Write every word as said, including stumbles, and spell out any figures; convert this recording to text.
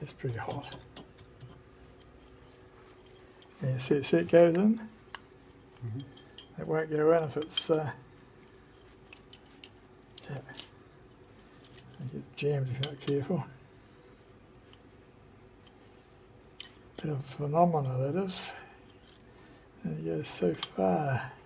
It's pretty hot. And you see, see it goes in? Mm-hmm. It won't go in if it's uh, yeah. It gets jammed if you're not careful. Bit of a phenomena that is. And it goes so far.